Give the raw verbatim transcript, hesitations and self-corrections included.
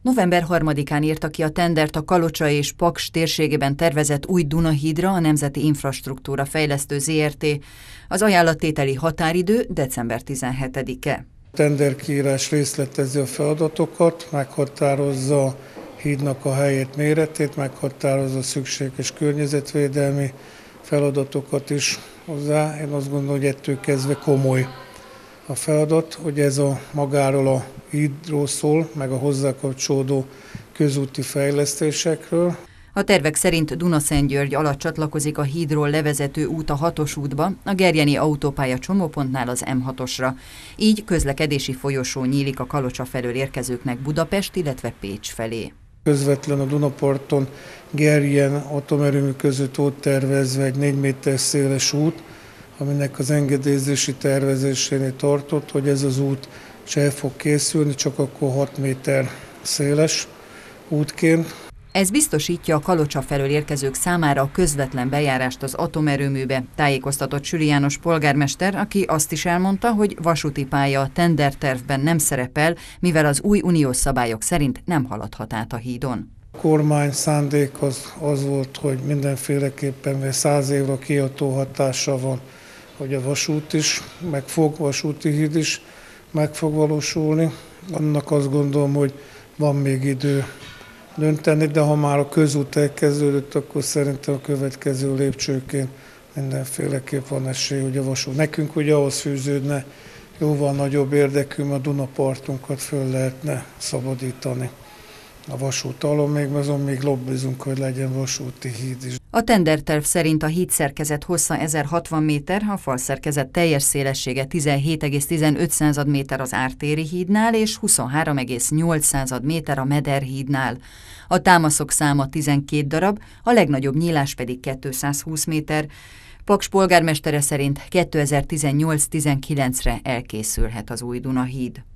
november harmadikán írta ki a tendert a Kalocsa és Paks térségében tervezett új Dunahídra a Nemzeti Infrastruktúra Fejlesztő zé er té. Az ajánlattételi határidő december tizenhetedike. A tenderkiírás részletezi a feladatokat, meghatározza a hídnak a helyét, méretét, meghatározza a szükséges környezetvédelmi feladatokat is hozzá. Én azt gondolom, hogy ettől kezdve komoly a feladat, hogy ez a magáról a hídról szól, meg a hozzá kapcsolódó közúti fejlesztésekről. A tervek szerint Dunaszentgyörgy alatt csatlakozik a hídról levezető út a hatos útba, a Gerjeni autópálya csomópontnál az em hatosra. Így közlekedési folyosó nyílik a Kalocsa felől érkezőknek Budapest, illetve Pécs felé. Közvetlen a Dunaparton Gerjen atomerőmű között ott tervezve egy négy méter széles út, aminek az engedélyezési tervezésénél tartott, hogy ez az út is el fog készülni, csak akkor hat méter széles útként. Ez biztosítja a Kalocsa felől érkezők számára a közvetlen bejárást az atomerőműbe, tájékoztatott Süli János polgármester, aki azt is elmondta, hogy vasúti pálya a tendertervben nem szerepel, mivel az új uniós szabályok szerint nem haladhat át a hídon. A kormány szándék az, az volt, hogy mindenféleképpen száz évre kiható hatása van, hogy a vasút is meg fog, vasúti híd is meg fog valósulni. Annak azt gondolom, hogy van még idő dönteni, de ha már a közút elkezdődött, akkor szerintem a következő lépcsőként mindenféleképp van esély, hogy a vasút. Nekünk ugye ahhoz fűződne jóval nagyobb érdekünk, a Dunapartunkat föl lehetne szabadítani a vasút alól, még azon még lobbizunk, hogy legyen vasúti híd is. A tenderterv szerint a hídszerkezet hossza ezerhatvan méter, a falszerkezet teljes szélessége tizenhét egész tizenöt méter az Ártéri hídnál és huszonhárom egész nyolc méter a Mederhídnál. A támaszok száma tizenkét darab, a legnagyobb nyílás pedig kétszázhúsz méter. Paks polgármestere szerint kétezer-tizennyolc tizenkilencre elkészülhet az új Dunahíd.